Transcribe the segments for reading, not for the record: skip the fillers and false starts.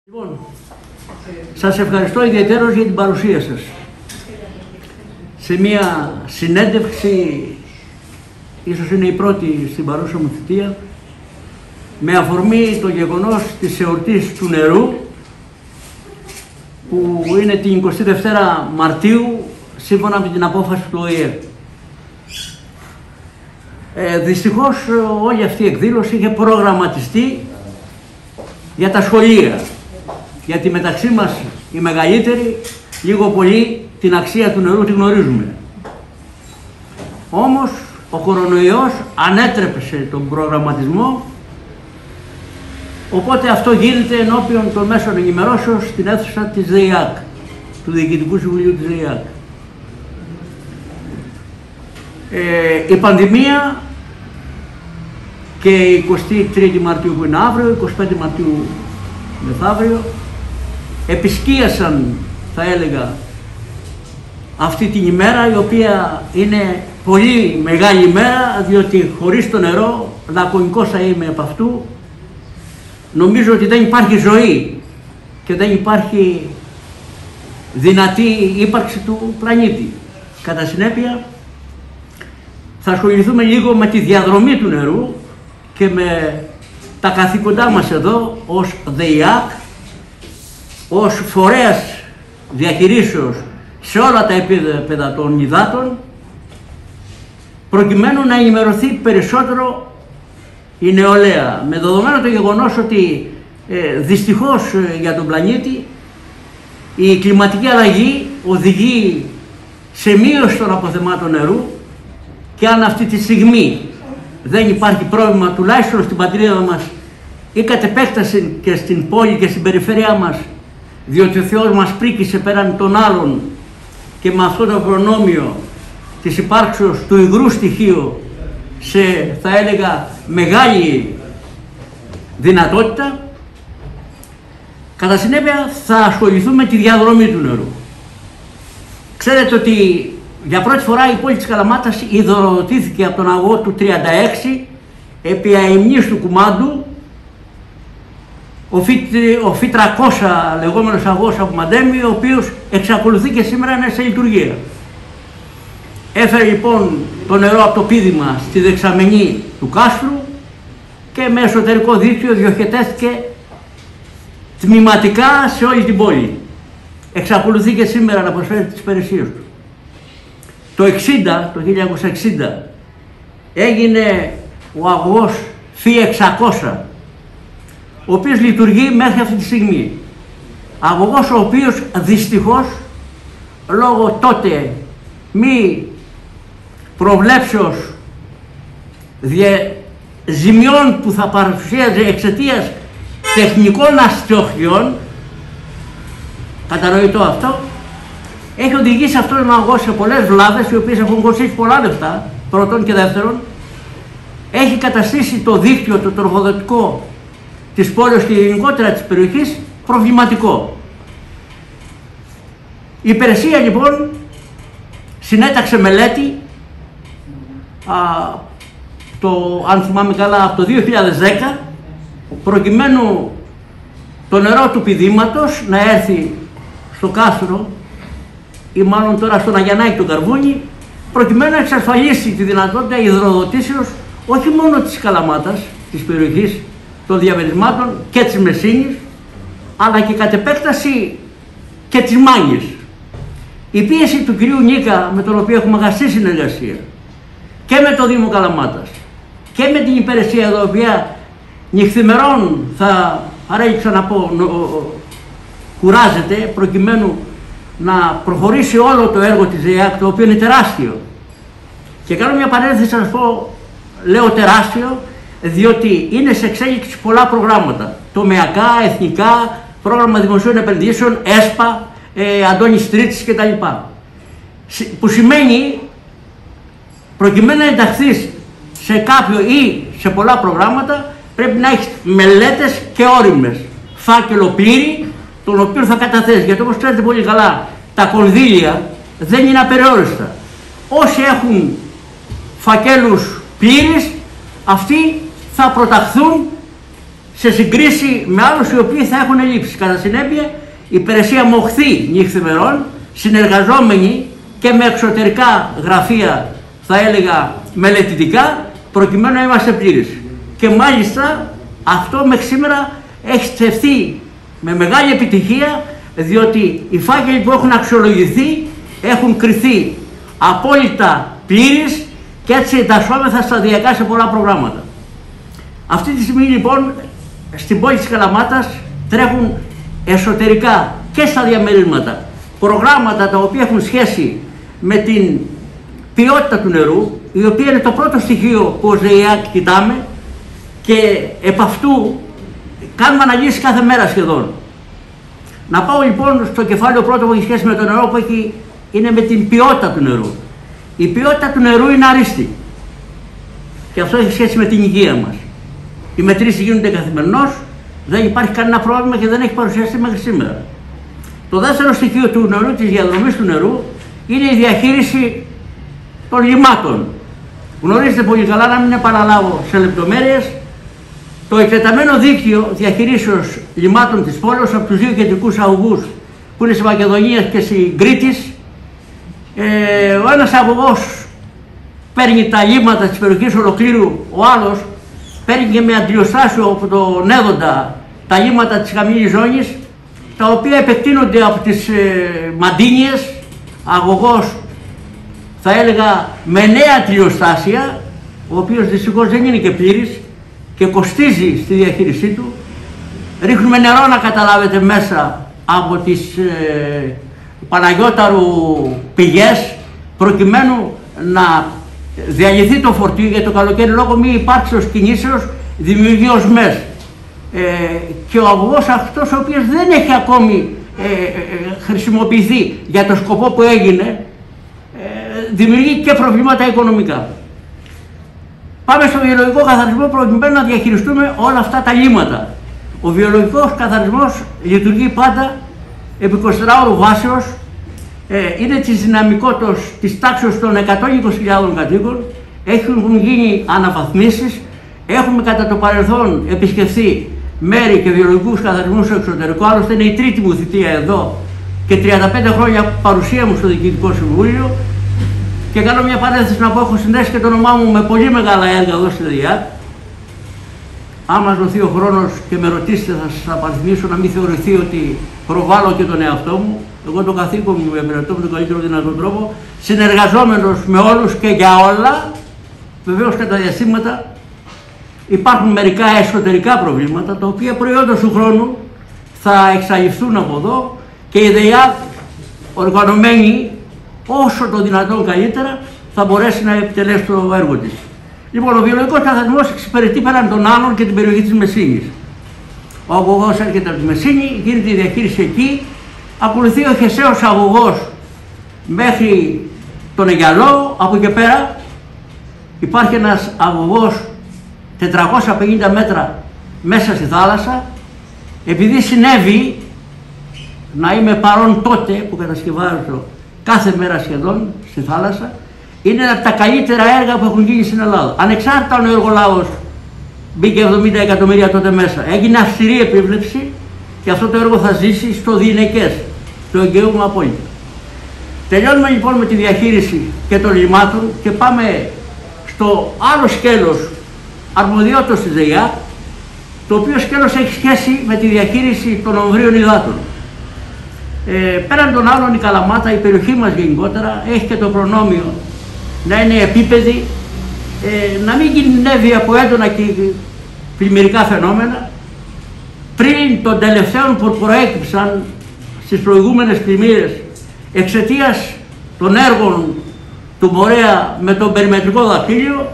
Λοιπόν, σας ευχαριστώ ιδιαίτερως για την παρουσία σας σε μια συνέντευξη, ίσως είναι η πρώτη στην παρούσα μου θητεία, με αφορμή το γεγονός της εορτής του νερού, που είναι την 22 Μαρτίου σύμφωνα με την απόφαση του ΟΗΕ. Δυστυχώς όλη αυτή η εκδήλωση είχε προγραμματιστεί για τα σχολεία, γιατί μεταξύ μας οι μεγαλύτεροι λίγο πολύ την αξία του νερού τη γνωρίζουμε. Όμως ο κορονοϊός ανέτρεψε τον προγραμματισμό, οπότε αυτό γίνεται ενώπιον των μέσων ενημερώσεως στην αίθουσα της ΔΕΙΑΚ, του Διοικητικού Συμβουλίου της ΔΕΙΑΚ. Η πανδημία και η 23η Μαρτίου που είναι αύριο, 25 Μαρτίου μεθαύριο, επισκίασαν, θα έλεγα, αυτή την ημέρα, η οποία είναι πολύ μεγάλη ημέρα, διότι χωρίς το νερό, λακωνικός θα είμαι από αυτού, νομίζω ότι δεν υπάρχει ζωή και δεν υπάρχει δυνατή ύπαρξη του πλανήτη. Κατά συνέπεια, θα ασχοληθούμε λίγο με τη διαδρομή του νερού και με τα καθήκοντά μας εδώ ως ΔΕΙΑΚ, ως φορέας διαχειρίσεως σε όλα τα επίπεδα των υδάτων, προκειμένου να ενημερωθεί περισσότερο η νεολαία, με δεδομένο το γεγονός ότι δυστυχώς για τον πλανήτη η κλιματική αλλαγή οδηγεί σε μείωση των αποθεμάτων νερού, και αν αυτή τη στιγμή δεν υπάρχει πρόβλημα, τουλάχιστον στην πατρίδα μας ή κατ' επέκταση και στην πόλη και στην περιφέρειά μας, διότι ο Θεός μας πρίκησε πέραν των άλλων και με αυτό το προνόμιο της υπάρξεως του υγρού στοιχείου σε, θα έλεγα, μεγάλη δυνατότητα, κατά συνέπεια θα ασχοληθούμε με τη διαδρομή του νερού. Ξέρετε ότι για πρώτη φορά η πόλη της Καλαμάτας υδροδοτήθηκε από τον αγώ του 1936 επί αημνής του Κουμάντου, ο Φ300 λεγόμενος αγώς από Μαντέμι, ο οποίος εξακολουθεί και σήμερα να είναι σε λειτουργία. Έφερε λοιπόν το νερό από το πίδημα στη δεξαμενή του κάστρου και με εσωτερικό δίκτυο διοχετεύτηκε τμηματικά σε όλη την πόλη. Εξακολουθεί και σήμερα να προσφέρει τις υπηρεσίες του. Το 1960 έγινε ο αγωγός Φ600, ο οποίος λειτουργεί μέχρι αυτή τη στιγμή. Αγωγός ο οποίος δυστυχώς λόγω τότε μη προβλέψεως ζημιών που θα παρουσίαζε εξαιτίας τεχνικών αστιοχιών, κατανοητό αυτό, έχει οδηγήσει αυτόν τον αγώνα σε πολλές βλάβες, οι οποίες έχουν κοστίσει πολλά λεφτά, πρώτον, και δεύτερον, έχει καταστήσει το δίκτυο, το τροφοδοτικό της πόλης και γενικότερα της περιοχής προβληματικό. Η υπηρεσία λοιπόν συνέταξε μελέτη, αν θυμάμαι καλά, από το 2010, προκειμένου το νερό του πηδήματος να έρθει στο κάστρο ή μάλλον τώρα στον Αγιαννάκη του Καρβούνι, προκειμένου να εξασφαλίσει τη δυνατότητα υδροδοτήσεως όχι μόνο της Καλαμάτας, της περιοχής των διαμερισμάτων και της Μεσίνης, αλλά και κατ' επέκταση και της Μάνης. Η πίεση του κυρίου Νίκα, με τον οποίο έχουμε αγαστή συνεργασία, και με το Δήμο Καλαμάτας και με την υπηρεσία εδώ, η οποία νυχθημερών, θα αρέγηξα να πω, κουράζεται προκειμένου να προχωρήσει όλο το έργο της ΔΕΙΑΚ, το οποίο είναι τεράστιο. Και κάνω μια παρένθεση να σας πω, λέω τεράστιο, διότι είναι σε εξέλιξη πολλά προγράμματα, τομεακά, εθνικά, πρόγραμμα δημοσίων επενδύσεων, ΕΣΠΑ, Αντώνης Τρίτης κτλ. Που σημαίνει, προκειμένου να ενταχθείς σε κάποιο ή σε πολλά προγράμματα, πρέπει να έχεις μελέτες και όριμες, φάκελο πλήρη, τον οποίο θα καταθέσει. Γιατί όπως ξέρετε πολύ καλά, τα κονδύλια δεν είναι απεριόριστα. Όσοι έχουν φακέλους πλήρης, αυτοί θα προταχθούν σε συγκρίση με άλλους οι οποίοι θα έχουν ελλείψεις. Κατά συνέπεια, η υπηρεσία μοχθεί νυχθημερών, συνεργαζόμενοι και με εξωτερικά γραφεία, θα έλεγα μελετητικά, προκειμένου να είμαστε πλήρεις. Και μάλιστα αυτό μέχρι σήμερα έχει στεφθεί με μεγάλη επιτυχία, διότι οι φάκελοι που έχουν αξιολογηθεί έχουν κριθεί απόλυτα πλήρεις και έτσι εντασσόμεθα σταδιακά σε πολλά προγράμματα. Αυτή τη στιγμή λοιπόν στην πόλη της Καλαμάτας τρέχουν εσωτερικά και στα διαμερίσματα προγράμματα τα οποία έχουν σχέση με την ποιότητα του νερού, η οποία είναι το πρώτο στοιχείο που ως ΔΕΙΑΚ κοιτάμε και επ' αυτού κάνουμε αναλύσεις κάθε μέρα σχεδόν. Να πάω λοιπόν στο κεφάλαιο πρώτο που έχει σχέση με το νερό, που είναι με την ποιότητα του νερού. Η ποιότητα του νερού είναι αρίστη και αυτό έχει σχέση με την υγεία μας. Οι μετρήσεις γίνονται καθημερινώς, δεν υπάρχει κανένα πρόβλημα και δεν έχει παρουσιαστεί μέχρι σήμερα. Το δεύτερο στοιχείο του νερού, της διαδρομής του νερού, είναι η διαχείριση των λιμάτων. Γνωρίζετε πολύ καλά, να μην επαναλάβω σε λεπτομέρειες, το εκτεταμένο δίκτυο διαχειρίσεως λιμάτων της πόλης από τους δύο κεντρικούς αγωγούς που είναι στη Μακεδονία και στη Κρήτη. Ο ένας αγωγός παίρνει τα λίματα της περιοχής ολοκλήρου, ο άλλος παίρνει και με αντιλιοστάσιο από τον Έδοντα τα λίματα της χαμηλής ζώνης, τα οποία επεκτείνονται από τις Μαντίνιες, αγωγός θα έλεγα με νέα τηλεοστάσια, ο οποίος δυστυχώς δεν είναι και πλήρης και κοστίζει στη διαχείρισή του. Ρίχνουμε νερό, να καταλάβετε, μέσα από τις Παναγιώταρου πηγές, προκειμένου να διαλυθεί το φορτίο, για το καλοκαίρι λόγω μη υπάρξεως κινήσεως δημιουργεί οσμές. Και ο αγωγός αυτός, ο οποίος δεν έχει ακόμη χρησιμοποιηθεί για το σκοπό που έγινε, δημιουργεί και προβλήματα οικονομικά. Πάμε στο βιολογικό καθαρισμό, προκειμένου να διαχειριστούμε όλα αυτά τα λίματα. Ο βιολογικός καθαρισμός λειτουργεί πάντα επί 24 ώρου βάσεως, είναι της δυναμικότητας της τάξης των 120.000 κατοίκων, έχουν γίνει αναβαθμίσεις, έχουμε κατά το παρελθόν επισκεφθεί μέρη και βιολογικούς καθαρισμούς στο εξωτερικό, άλλωστε είναι η τρίτη μου θητεία εδώ και 35 χρόνια παρουσία μου στο Διοικητικό Συμβούλιο. Και κάνω μια παρένθεση να πω, έχω συνδέσει και το όνομά μου με πολύ μεγάλα έργα εδώ στη ΔΕΙΑΚ. Αν μας δοθεί ο χρόνος και με ρωτήσετε, θα σας απαριθμίσω, να μην θεωρηθεί ότι προβάλλω και τον εαυτό μου. Εγώ το καθήκον μου επηρετώ με τον καλύτερο δυνατό τρόπο, συνεργαζόμενος με όλους και για όλα. Βεβαίως κατά διαστήματα υπάρχουν μερικά εσωτερικά προβλήματα, τα οποία προϊόντος του χρόνου θα εξαλειφθούν από εδώ και η ΔΕΙΑΚ οργανωμένη όσο το δυνατόν καλύτερα θα μπορέσει να επιτελέσει το έργο της. Λοιπόν, ο βιολογικός καθαρισμός εξυπηρετεί πέραν των άλλων και την περιοχή της Μεσίνης. Ο αγωγός έρχεται από τη Μεσίνη, γίνεται η διαχείριση εκεί, ακολουθεί ο χεσαίος αγωγός μέχρι τον Αιγιαλό. Από εκεί πέρα υπάρχει ένας αγωγός 450 μέτρα μέσα στη θάλασσα. Επειδή συνέβη να είμαι παρόν τότε που κατασκευάζω κάθε μέρα σχεδόν στη θάλασσα, είναι από τα καλύτερα έργα που έχουν γίνει στην Ελλάδα. Ανεξάρτητα ο εργολάβος μπήκε 70 εκατομμύρια τότε μέσα. Έγινε αυστηρή επίβλεψη και αυτό το έργο θα ζήσει στο διηνεκές. Το εγγυούμε απόλυτα. Τελειώνουμε λοιπόν με τη διαχείριση και των λιμάτων και πάμε στο άλλο σκέλος αρμοδιότητας της ΔΕΙΑΚ, το οποίο σκέλος έχει σχέση με τη διαχείριση των ομβρίων υδάτων. Πέραν των άλλων, η Καλαμάτα, η περιοχή μας γενικότερα, έχει και το προνόμιο να είναι επίπεδη, να μην κινδυνεύει από έντονα και πλημμυρικά φαινόμενα. Πριν των τελευταίων που προέκυψαν στις προηγούμενες πλημμύρες εξαιτίας των έργων του Μορέα με τον περιμετρικό δακτύλιο,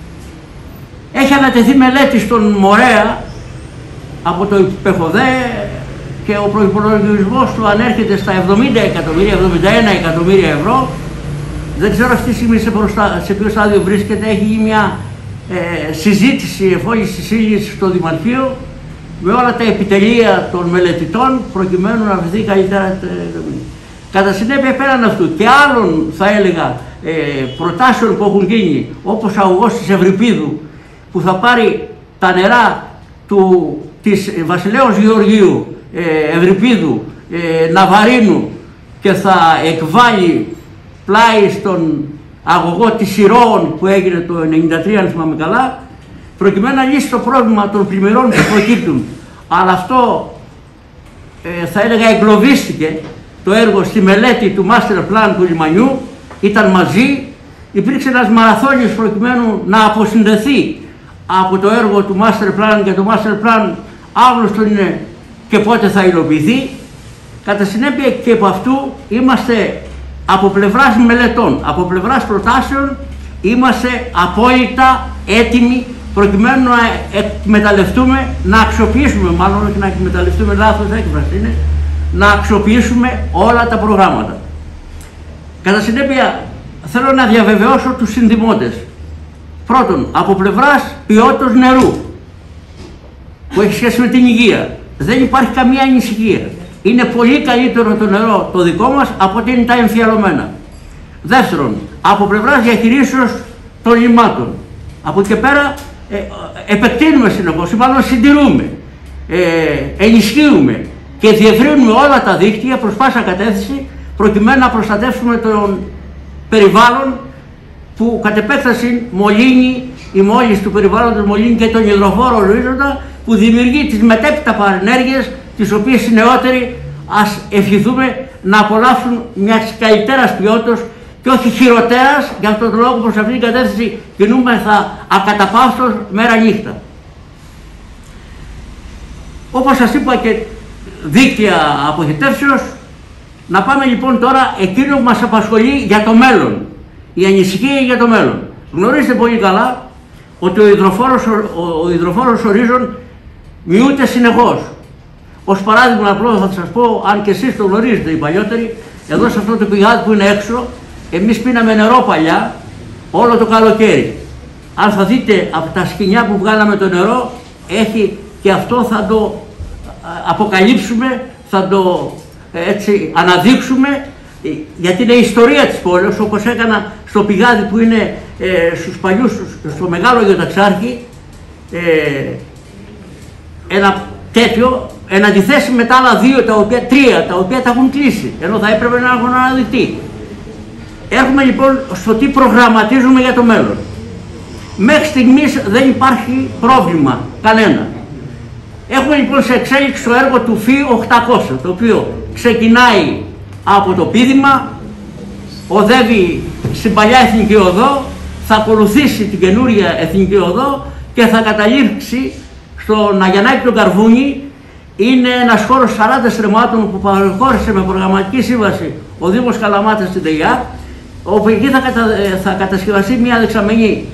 έχει ανατεθεί μελέτη στον Μορέα από το ΙΠΕΧΟΔΕ και ο προϋπολογισμός του ανέρχεται στα 70 εκατομμύρια, 71 εκατομμύρια ευρώ. Δεν ξέρω αυτή τη στιγμή σε ποιο στάδιο βρίσκεται. Έχει γίνει μια συζήτηση εφόλησης ύλης στο Δημαρχείο με όλα τα επιτελεία των μελετητών προκειμένου να βρεθεί καλύτερα. Κατά συνέπεια, πέραν αυτού και άλλων θα έλεγα προτάσεων που έχουν γίνει, όπως αγωγός της Ευρυπίδου που θα πάρει τα νερά της Βασιλέως Γεωργίου, Ευρυπίδου, Ναβαρίνου και θα εκβάλει πλάι στον αγωγό της Ηρώων που έγινε το 1993, αν θυμάμαι καλά, προκειμένου να λύσει το πρόβλημα των πλημμυρών που προκύπτουν. Αλλά αυτό θα έλεγα εγκλωβίστηκε το έργο στη μελέτη του Master Plan του λιμανιού, ήταν μαζί, υπήρξε ένας μαραθώνιος προκειμένου να αποσυνδεθεί από το έργο του Master Plan, και το Master Plan άγνωστο είναι και πότε θα υλοποιηθεί. Κατά συνέπεια και από αυτού είμαστε από πλευράς μελετών, από πλευράς προτάσεων, είμαστε απόλυτα έτοιμοι προκειμένου να εκμεταλλευτούμε, να αξιοποιήσουμε, μάλλον όχι να εκμεταλλευτούμε, λάθος έκφραση είναι, να αξιοποιήσουμε όλα τα προγράμματα. Κατά συνέπεια θέλω να διαβεβαιώσω τους συνδημότες. Πρώτον, από πλευράς ποιότητας νερού, που έχει σχέση με την υγεία, δεν υπάρχει καμία ανησυχία. Είναι πολύ καλύτερο το νερό το δικό μας από ότι είναι τα εμφιαλωμένα. Δεύτερον, από πλευράς διαχειρίσεως των λιμάτων, από εκεί και πέρα επεκτείνουμε συνεχώς, μάλλον συντηρούμε, ενισχύουμε και διευρύνουμε όλα τα δίκτυα προς πάσα κατεύθυνση, προκειμένου να προστατεύσουμε τον περιβάλλον που κατ' επέκταση μολύνει, η μόλυνση του περιβάλλοντος μολύνει και τον υδροφόρο ορίζοντα, που δημιουργεί τις μετέπειτα παρενέργειες, τις οποίες οι νεότεροι ας ευχηθούμε να απολαύσουν μιας καλύτερας ποιότητας και όχι χειροτέρας. Γι' αυτόν τον λόγο προς αυτήν την κατεύθυνση κινούμεθα ακαταπαύστως μέρα νύχτα. Όπως σας είπα, και δίκτυα αποχετεύσεως. Να πάμε λοιπόν τώρα εκείνο που μας απασχολεί για το μέλλον. Η ανησυχία για το μέλλον. Γνωρίζετε πολύ καλά ότι ο υδροφόρος ορίζων μειούται συνεχώς. Ως παράδειγμα, απλό θα σας πω, αν και εσείς το γνωρίζετε οι παλιότεροι, εδώ σε αυτό το πηγάδι που είναι έξω, εμείς πίναμε νερό παλιά όλο το καλοκαίρι. Αν θα δείτε από τα σκοινιά που βγάλαμε το νερό, έχει και αυτό, θα το αποκαλύψουμε, θα το έτσι αναδείξουμε, γιατί είναι η ιστορία της πόλης, όπως έκανα στο πηγάδι που είναι στους παλιούς, στο Μεγάλο Γεωταξάρχη, ένα τέτοιο, εν αντιθέσει με τα άλλα τρία, τα οποία τα έχουν κλείσει, ενώ θα έπρεπε να έχουν αναδειχθεί. Έρχομαι λοιπόν στο τι προγραμματίζουμε για το μέλλον. Μέχρι στιγμής δεν υπάρχει πρόβλημα κανένα. Έχουμε λοιπόν σε εξέλιξη το έργο του ΦΥ 800, το οποίο ξεκινάει από το Πίδημα, οδεύει στην παλιά Εθνική Οδό, θα ακολουθήσει την καινούρια Εθνική Οδό και θα καταλήξει στον Αγιαννάκη τον Καρβούνι. Είναι ένας χώρος 40 στρεμμάτων που παραχώρησε με προγραμματική σύμβαση ο Δήμος Καλαμάτας στην ΤΕΙΑ, όπου εκεί θα κατασκευαστεί μια δεξαμενή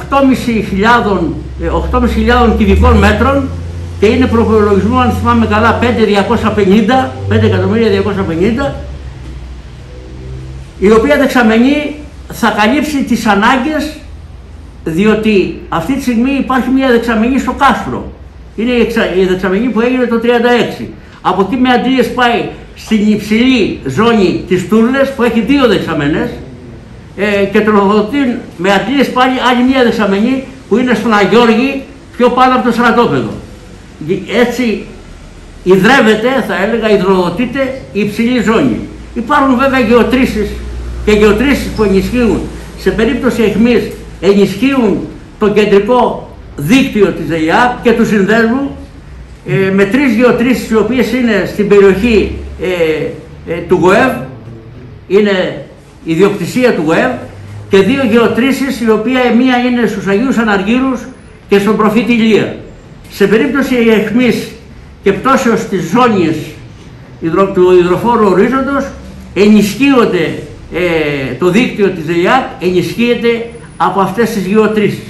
8.500 κυβικών μέτρων και είναι προπολογισμό, αν θυμάμαι καλά, 5.250, η οποία δεξαμενή θα καλύψει τις ανάγκες, διότι αυτή τη στιγμή υπάρχει μια δεξαμενή στο Κάστρο. Είναι η δεξαμενή που έγινε το 1936. Από εκεί με αντλίες πάει στην υψηλή ζώνη της Τούρλες που έχει δύο δεξαμενές και τροφοδοτεί με αντλίες πάλι άλλη μια δεξαμενή που είναι στον Αγιώργη πιο πάνω από το στρατόπεδο. Έτσι ιδρεύεται, θα έλεγα, υδροδοτείται η υψηλή ζώνη. Υπάρχουν βέβαια γεωτρήσεις και γεωτρήσεις που ενισχύουν, σε περίπτωση αιχμής ενισχύουν το κεντρικό δίκτυο της ΔΕΙΑΠ και του συνδέσμου με τρεις γεωτρήσεις οι οποίες είναι στην περιοχή του ΓΟΕΒ, είναι ιδιοκτησία του ΓΟΕΒ, και δύο γεωτρήσεις οι οποίες μία είναι στους Αγίους Αναργύρους και στον Προφήτη Ηλία. Σε περίπτωση αιχμής και πτώσεως της ζώνης του υδροφόρου ορίζοντος ενισχύονται, το δίκτυο της ΔΕΙΑΠ ενισχύεται από αυτές τις γεωτρήσεις.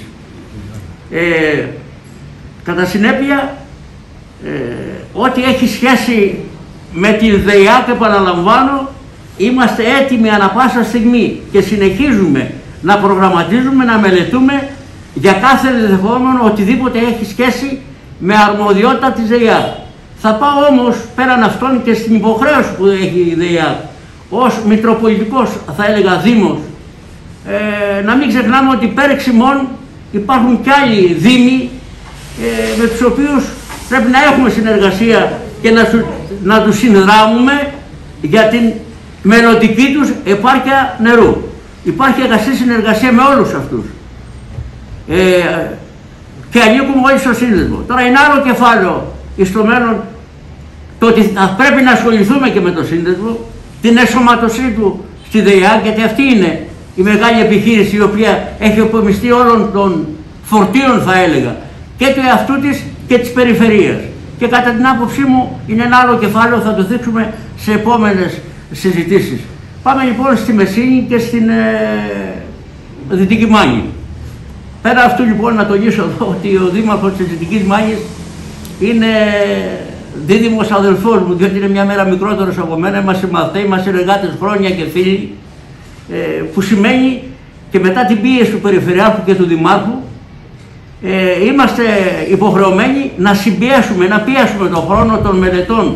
Κατά συνέπεια, ό,τι έχει σχέση με τη ΔΕΙΑΠ, επαναλαμβάνω, είμαστε έτοιμοι ανα πάσα στιγμή και συνεχίζουμε να προγραμματίζουμε, να μελετούμε για κάθε δεδεχόμενο οτιδήποτε έχει σχέση με αρμοδιότητα της ΔΕΙΑΠ. Θα πάω όμως πέραν αυτών και στην υποχρέωση που έχει η ΔΕΙΑΠ ως Μητροπολιτικός, θα έλεγα, Δήμος. Να μην ξεχνάμε ότι πέρα εξημών υπάρχουν κι άλλοι δήμοι με τους οποίους πρέπει να έχουμε συνεργασία και να τους συνδράμουμε για την μελλοντική τους επάρκεια νερού. Υπάρχει αγαστή συνεργασία με όλους αυτούς και ανήκουμε όλοι στο σύνδεσμο. Τώρα είναι άλλο κεφάλαιο στο μέλλον το ότι θα πρέπει να ασχοληθούμε και με το σύνδεσμο, την εσωματωσή του στη ΔΕΙΑΚ, γιατί αυτή είναι η μεγάλη επιχείρηση η οποία έχει απομειστεί όλων των φορτίων, θα έλεγα, και του εαυτού της και της περιφερείας. Και κατά την άποψή μου είναι ένα άλλο κεφάλαιο, θα το δείξουμε σε επόμενες συζητήσεις. Πάμε λοιπόν στη Μεσίνη και στην Δυτική Μάνη. Πέρα αυτού λοιπόν να τονίσω εδώ ότι ο δήμαρχος της Δυτικής Μάνης είναι δίδυμος αδελφός μου, διότι είναι μια μέρα μικρότερος από μένα, είμαστε μαθητές, είμαστε συνεργάτες χρόνια και φίλοι, που σημαίνει και μετά την πίεση του Περιφερειάρχου και του Δημάρχου είμαστε υποχρεωμένοι να συμπιέσουμε, να πιέσουμε τον χρόνο των μελετών,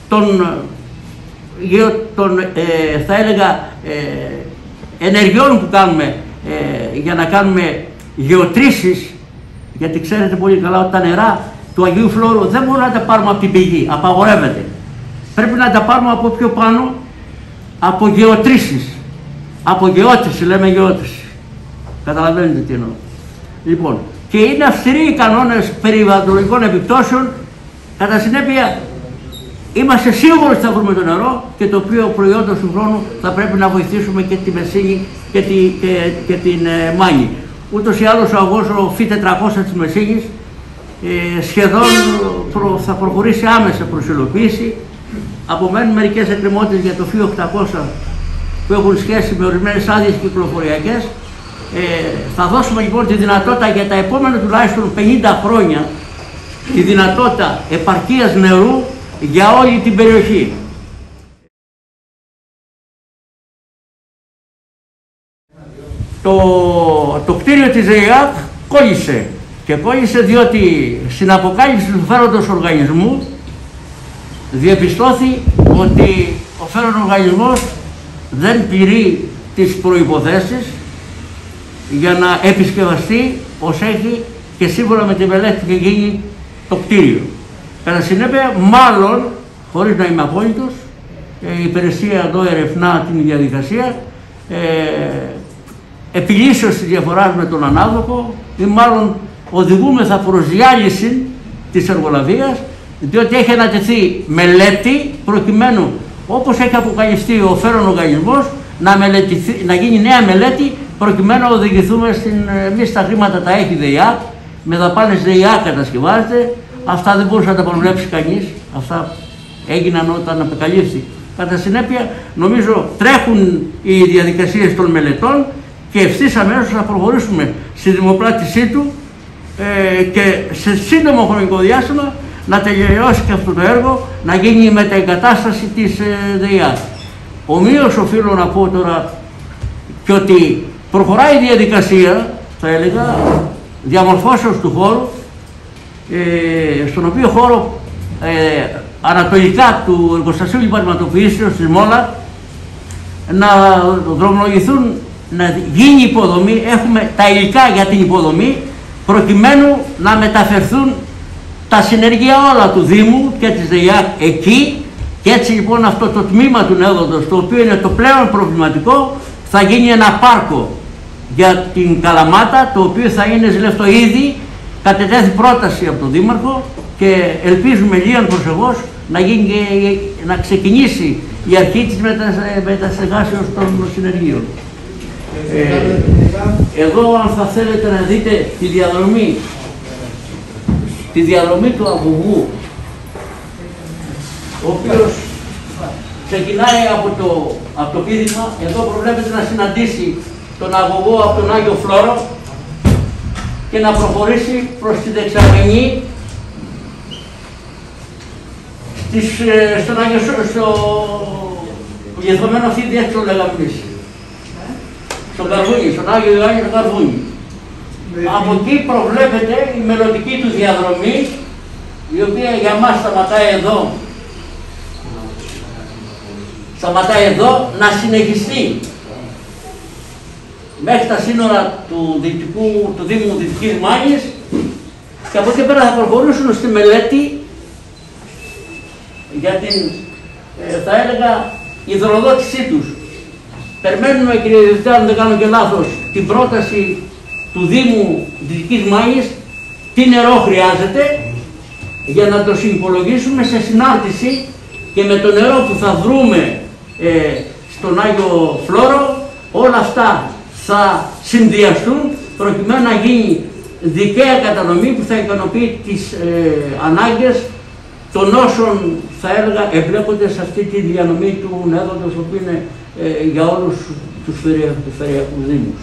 θα έλεγα ενεργειών που κάνουμε για να κάνουμε γεωτρήσεις, γιατί ξέρετε πολύ καλά ότι τα νερά του Αγίου Φλόρου δεν μπορούμε να τα πάρουμε από την πηγή, απαγορεύεται. Πρέπει να τα πάρουμε από πιο πάνω, από γεωτρήσεις, από γεώτρηση, λέμε γεώτρηση. Καταλαβαίνετε τι εννοώ. Λοιπόν, και είναι αυστηροί οι κανόνες περιβαλλοντικών επιπτώσεων, κατά συνέπεια είμαστε σίγουροι ότι θα βρούμε το νερό και το οποίο προϊόντος του χρόνου θα πρέπει να βοηθήσουμε και τη Μεσίνη και την Μάνη. Ούτως ή άλλως ο αγός ο Φ400 της Μεσίνης σχεδόν θα προχωρήσει άμεσα προς υλοποίηση. Απομένουν μερικές εκκρεμότητες για το Φ800 που έχουν σχέση με ορισμένες άδειες κυκλοφοριακές. Θα δώσουμε λοιπόν τη δυνατότητα για τα επόμενα τουλάχιστον 50 χρόνια τη δυνατότητα επαρκείας νερού για όλη την περιοχή. Το κτίριο της ΔΕΙΑΚ κόλλησε και κόλλησε διότι στην αποκάλυψη του φέροντος οργανισμού διαπιστώθη ότι ο φέρον οργανισμός δεν πληρεί τις προϋποθέσεις για να επισκευαστεί ως έχει και σύμφωνα με τη μελέτη που έχει γίνει το κτίριο. Κατά συνέπεια, μάλλον, χωρίς να είμαι απόλυτος, η υπηρεσία εδώ ερευνά την διαδικασία επιλύσεως της διαφοράς με τον ανάδοχο ή μάλλον οδηγούμεθα προς διάλυση της εργολαβίας, διότι έχει ανατεθεί μελέτη προκειμένου, όπως έχει αποκαλυφθεί ο φέρον οργανισμός, να γίνει νέα μελέτη προκειμένου να οδηγηθούμε εμείς τα χρήματα τα έχει ΔΕΙΑΚ, με δαπάνες ΔΕΙΑΚ κατασκευάζεται. Αυτά δεν μπορούσε να τα προβλέψει κανείς, αυτά έγιναν όταν αποκαλύφθη. Κατά συνέπεια, νομίζω τρέχουν οι διαδικασίες των μελετών και ευθύς αμέσως θα προχωρήσουμε στη δημοπράτησή του και σε σύντομο χρονικό διάστημα να τελειώσει και αυτό το έργο, να γίνει η μεταεγκατάσταση της ΔΕΙΑΚ. Ομοίως οφείλω να πω τώρα και ότι προχωράει η διαδικασία, θα έλεγα, διαμορφώσεως του χώρου, στον οποίο χώρο ανατολικά του εργοστασίου λιπασματοποιήσεως της Μόλα να δρομολογηθούν, να γίνει υποδομή, έχουμε τα υλικά για την υποδομή προκειμένου να μεταφερθούν τα συνεργεία όλα του Δήμου και της ΔΕΙΑΚ εκεί και έτσι λοιπόν αυτό το τμήμα του νέοδοντος, το οποίο είναι το πλέον προβληματικό, θα γίνει ένα πάρκο για την Καλαμάτα, το οποίο θα είναι ζηλευτό. Ήδη κατετέθη πρόταση από τον Δήμαρχο και ελπίζουμε λίγαν προσεχώς να ξεκινήσει η αρχή της μεταστεγάσεως των συνεργείων. Εδώ αν θα θέλετε να δείτε τη διαδρομή του αγωγού, ο οποίος ξεκινάει από το πίδημα, εδώ προβλέπεται να συναντήσει τον αγωγό από τον Άγιο Φλόρο και να προχωρήσει προς τη δεξαμενή στον Άγιο στο γεθωμένο αυτή διέξω λέγαμε εμείς. Στον Καρβούνι, στον Άγιο Ιωάννη στο Καρβούνι. Από εκεί προβλέπεται η μελλοντική του διαδρομή, η οποία για μας σταματάει εδώ, να συνεχιστεί μέχρι τα σύνορα του Δήμου Δυτικής Μάνης, Και από εκεί πέρα θα προχωρήσουν στη μελέτη για την, θα έλεγα, υδροδότησή τους. Περιμένουμε, κύριε Διευθυντά, αν δεν κάνω και λάθος, την πρόταση του Δήμου Δυτικής Μάγης, τι νερό χρειάζεται, για να το συνυπολογίσουμε σε συνάρτηση και με το νερό που θα βρούμε στον Άγιο Φλόρο, όλα αυτά θα συνδυαστούν προκειμένου να γίνει δικαία κατανομή που θα ικανοποιεί τις ανάγκες των όσων, θα έλεγα, εμπλέκονται σε αυτή τη διανομή του νέδοντος, που είναι για όλους τους περιφερειακούς δήμους.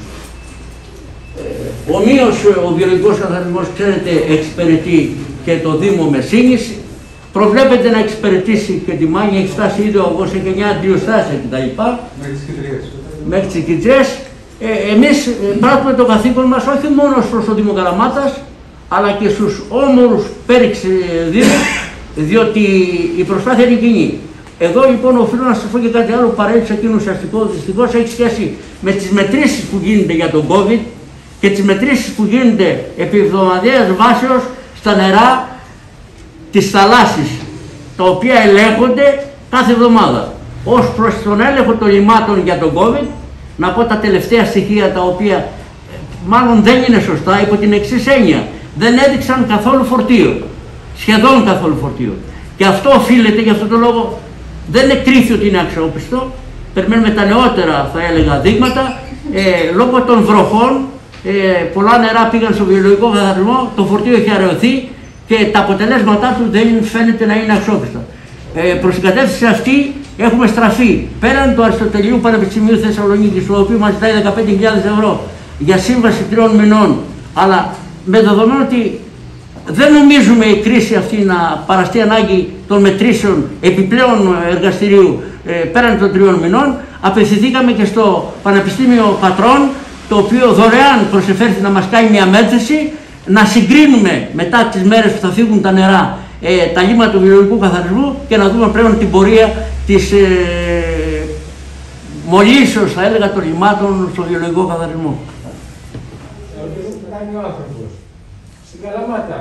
Ομοίως ο βιολογικός καθαρισμός, ξέρετε, εξυπηρετεί και το Δήμο Μεσίνης, προβλέπεται να εξυπηρετήσει και τη Μάγια, έχει φτάσει ήδη ο Αυγός, έχει 9 αντιοστάσεις κτλ. Μέχρι τις Κιτριές. Εμείς πράττουμε το καθήκον μας όχι μόνο προς το Δήμο Καλαμάτας, αλλά και στους όμορους πέριξ δήμους, διότι η προσπάθεια είναι κοινή. Εδώ λοιπόν οφείλω να σας πω και κάτι άλλο παρέτησα εκείνο ουσιαστικό, δυστυχώς έχει σχέση με τις μετρήσεις που γίνονται για τον COVID και τις μετρήσεις που γίνονται επί εβδομαδιαίας βάσεως στα νερά της θαλάσσης, τα οποία ελέγχονται κάθε εβδομάδα. Ως προς τον έλεγχο των λιμάτων για τον COVID, να πω τα τελευταία στοιχεία, τα οποία μάλλον δεν είναι σωστά, υπό την εξής έννοια: δεν έδειξαν καθόλου φορτίο, σχεδόν καθόλου φορτίο. Και αυτό οφείλεται, για αυτόν τον λόγο δεν εκκρίθη ότι είναι αξιόπιστο, περιμένουμε τα νεότερα, θα έλεγα, δείγματα, λόγω των βροχών, πολλά νερά πήγαν στο βιολογικό καθαρισμό, το φορτίο έχει αραιωθεί και τα αποτελέσματά του δεν φαίνεται να είναι αξιόπιστα. Προς την κατεύθυνση αυτή έχουμε στραφεί πέραν του Αριστοτελείου Πανεπιστημίου Θεσσαλονίκης, το οποίο μας ζητάει 15.000 ευρώ για σύμβαση 3 μηνών, αλλά με δεδομένο ότι δεν νομίζουμε η κρίση αυτή να παραστεί ανάγκη των μετρήσεων επιπλέον εργαστηρίου πέραν των 3 μηνών, απευθυνθήκαμε και στο Πανεπιστήμιο Πατρών, το οποίο δωρεάν προσεφέρθη να μας κάνει μια μέτρηση, να συγκρίνουμε μετά τις μέρες που θα φύγουν τα νερά τα λίμματα του βιολογικού καθαρισμού και να δούμε πλέον την πορεία της μολύσεως, θα έλεγα, των λιμάτων στο βιολογικό καθαρισμό. Κάνει ο άνθρωπος. Στην Καλαμάτα,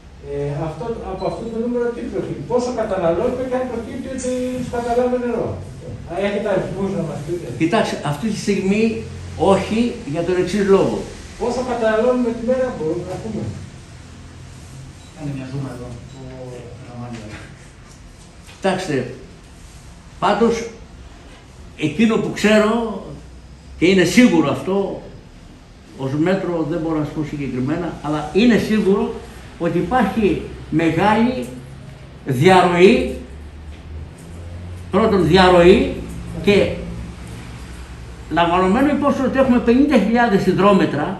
από αυτό το νούμερο τι προκύπτει, πόσο καταναλώνουμε και αν προκύπτει ότι σπαταλάμε νερό. Έχετε αριθμούς να μας πείτε? Κοιτάξτε, αυτή τη στιγμή όχι, για τον εξής λόγο. Πόσο καταναλώνουμε τη μέρα μπορούμε να πούμε? Κάνε μια ζούμα εδώ, το φαινομάνιο. Κοιτάξτε, πάντως εκείνο που ξέρω και είναι σίγουρο αυτό, ως μέτρο δεν μπορώ να σας πω συγκεκριμένα, αλλά είναι σίγουρο ότι υπάρχει μεγάλη διαρροή, πρώτον διαρροή, και λαμβανομένο υπόψη ότι έχουμε 50.000 υδρόμετρα,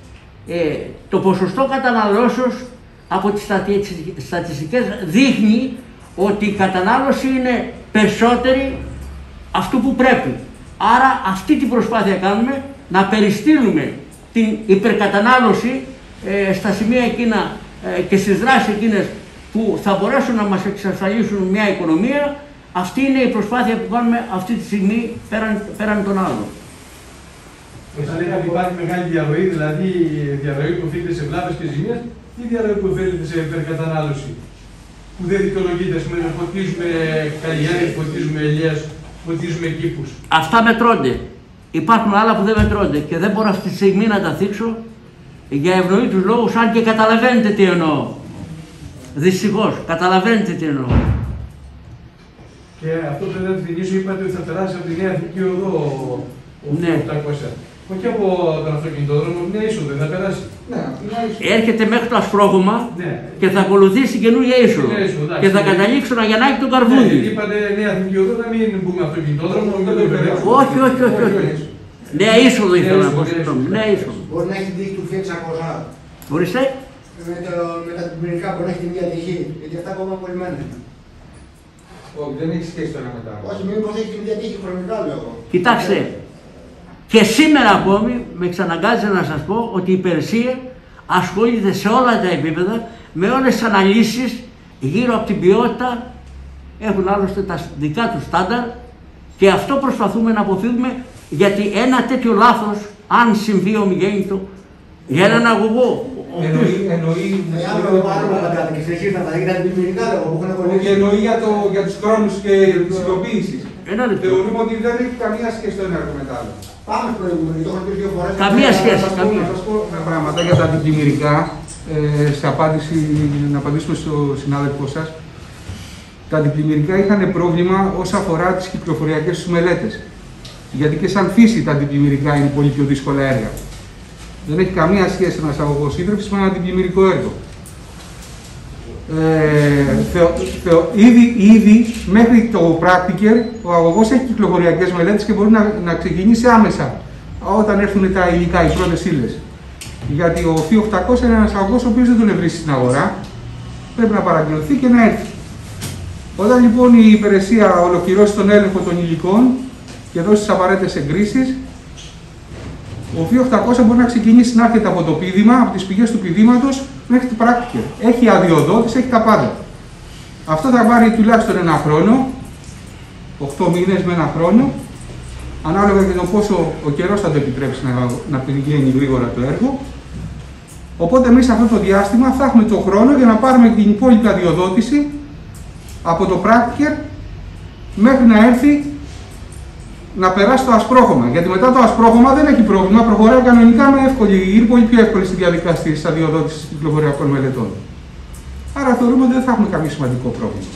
το ποσοστό καταναλώσεως από τις στατιστικές δείχνει ότι η κατανάλωση είναι περισσότερη αυτού που πρέπει. Άρα αυτή την προσπάθεια κάνουμε, να περιστύλουμε την υπερκατανάλωση στα σημεία εκείνα και στις δράσεις εκείνες που θα μπορέσουν να μας εξασφαλίσουν μια οικονομία. Αυτή είναι η προσπάθεια που κάνουμε αυτή τη στιγμή πέραν των άλλων. Εσείς λέγατε υπάρχει μεγάλη διαρροή, δηλαδή διαρροή που οφείλεται σε βλάβες και ζημίες, ή διαρροή που οφείλεται σε υπερκατανάλωση, που δεν δικαιολογείται, ας πούμε, να φωτίζουμε καλλιέργειες, φωτίζουμε ελιές, φωτίζουμε κήπους. Αυτά μετρώνται. Υπάρχουν άλλα που δεν μετρώνται και δεν μπορώ αυτή τη στιγμή να τα θίξω για ευνοήτους λόγους, αν και καταλαβαίνετε τι εννοώ. Δυστυχώς, καταλαβαίνετε τι εννοώ. Και αυτό που δεν θυμίσω, είπατε ότι θα περάσει από τη Νέα Εθνική Οδό ο 800. Όχι από τον αυτοκινητόδρομο, μια είσοδο, δεν θα περάσει. Ναι, έρχεται μέχρι το Ασπρόγωμα, ναι, και θα ακολουθήσει την καινούργια είσοδο. Και θα καταλήξει στον Αγιαννάκη του Καρβούντι. Ναι, είπατε Νέα Εθνική Οδό, να μην πούμε αυτοκινητόδρομο, όχι. Νέα είσοδο ήθελα να πω. Νέα είσοδο. Μπορεί να έχει τύχη του Fiat 600. Ορίστε. Με τα αντιπυρηνικά μπορεί να έχει την ίδια τύχη, γιατί αυτά ακόμα κολλημένα. Όχι, δεν έχει σχέση το ένα με το άλλο. Όχι, μήπως έχει την ίδια τύχη χρονικά, λέω. Κοιτάξτε, και σήμερα ακόμη με εξαναγκάζει να σας πω ότι η Περσία ασχολείται σε όλα τα επίπεδα με όλες τις αναλύσεις γύρω από την ποιότητα, έχουν άλλωστε τα δικά τους στάνταρ, και αυτό προσπαθούμε να αποφύγουμε, γιατί ένα τέτοιο λάθος, αν συμβεί ομιγέννητο, για έναν αγωγό, Εννοεί. Εάν το πάρουμε πατάτε και εσείς θα τα δείτε αντιπλημμυρικά λόγω που έχουν κολλήσει. Όχι, εννοεί για τους χρόνους και της υλοποίησης. Θεωρούμε ότι δεν έχει καμία σχέση το ένα με το άλλο. Πάμε στο προηγούμενο, το έχω πει 2 φορές. Καμία σχέση. Να σας πω πράγματα για τα αντιπλημμυρικά, να απαντήσουμε στον συνάδελφό σας. Τα αντιπλημμυρικά είχαν πρόβλημα όσον αφορά τις κυκλοφοριακές τους μελέτες. Γιατί και σαν φύση τα αντιπλημμυρικά είναι πολύ πιο δύσκολα έργα. Δεν έχει καμία σχέση ένας αγωγός σύντρεψης με ένα αντιπλημμυρικό έργο. Ήδη μέχρι το practical ο αγωγός έχει κυκλοφοριακές μελέτες και μπορεί να ξεκινήσει άμεσα όταν έρθουν τα υλικά, οι πρώτες ύλες. Γιατί ο Φι800 είναι ένας αγωγός ο οποίος δεν τον βρίσκει στην αγορά, πρέπει να παραγγελθεί και να έρθει. Όταν λοιπόν η υπηρεσία ολοκληρώσει τον έλεγχο των υλικών και δώσει τις απαραίτητες εγκρίσεις, ο Φι800 μπορεί να ξεκινήσει να έρχεται από το πείδημα, από τις πηγές του πηδήματος μέχρι το practical. Έχει αδειοδότηση, έχει τα πάντα. Αυτό θα πάρει τουλάχιστον 1 χρόνο, 8 μήνες με 1 χρόνο, ανάλογα και το πόσο ο καιρός θα το επιτρέψει να πηγαίνει γρήγορα το έργο. Οπότε εμείς σε αυτό το διάστημα θα έχουμε τον χρόνο για να πάρουμε την υπόλοιπη αδειοδότηση από το practical μέχρι να έρθει να περάσει το ασπρόχωμα. Γιατί μετά το ασπρόχωμα δεν έχει πρόβλημα, προχωράει κανονικά είναι πολύ πιο εύκολη στη διαδικασία της αδειοδότησης κυκλοφοριακών μελετών. Άρα θεωρούμε ότι δεν θα έχουμε κάποιο σημαντικό πρόβλημα.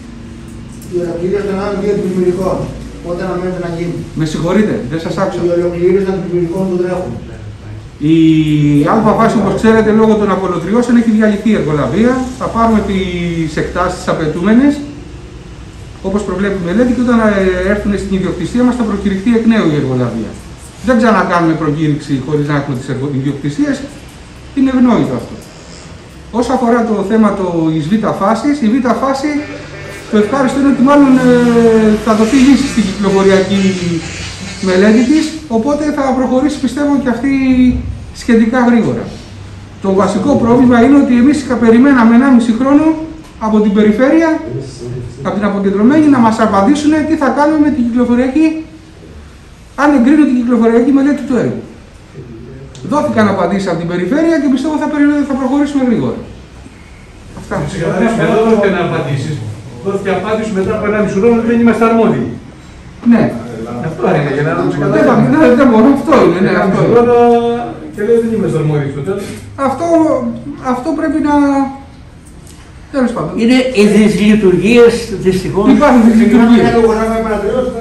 Η ολοκλήρωση των άλλων 2 αντιπλημμυρικών, πότε αναμένεται να γίνει? Με συγχωρείτε, δεν σας άκουσα. Η ολοκλήρωση των αντιπλημμυρικών που τρέχουν. Η Α φάση, όπως ξέρετε, λόγω των απολωτριώσεων έχει διαλυθεί η εργολαβία. Θα πάρουμε τις εκτάσεις απαιτούμενες, όπως προβλέπει η μελέτη, και όταν έρθουν στην ιδιοκτησία μας θα προκηρυχθεί εκ νέου η εργολαβία. Δεν ξανακάνουμε προκήρυξη χωρίς να έχουμε τις ιδιοκτησίες, είναι ευνόητο αυτό. Όσο αφορά το θέμα της Β' φάσης, η Β' φάση, το ευχάριστο είναι ότι μάλλον θα δοθεί λύση στην κυκλοφοριακή μελέτη της, οπότε θα προχωρήσει πιστεύω και αυτή σχετικά γρήγορα. Το βασικό πρόβλημα είναι ότι εμείς περιμέναμε 1,5 χρόνο από την περιφέρεια, από την αποκεντρωμένη, να μας απαντήσουν τι θα κάνουμε με την κυκλοφοριακή, αν εγκρίνουν την κυκλοφοριακή μελέτη του έργου. Δόθηκαν απαντήσεις από την περιφέρεια και πιστεύω θα προχωρήσουμε γρήγορα. Αυτά. Δεν δόθηκαν απαντήσεις. Δόθηκε απάντηση μετά από 1,5 χρόνο ότι δεν είμαστε αρμόδιοι. Ναι. Αυτό είναι, για να το ξεκαθαρίσουμε. Δεν μπορώ, αυτό είναι. Ναι, αυτό είναι. Και λέει δεν είμαστε αρμόδιοι στο τέλος. Αυτό πρέπει να... Τέλος πάντων. Είναι οι δυσλειτουργίες, δυστυχώς. Υπάρχουν δυσλειτουργίες.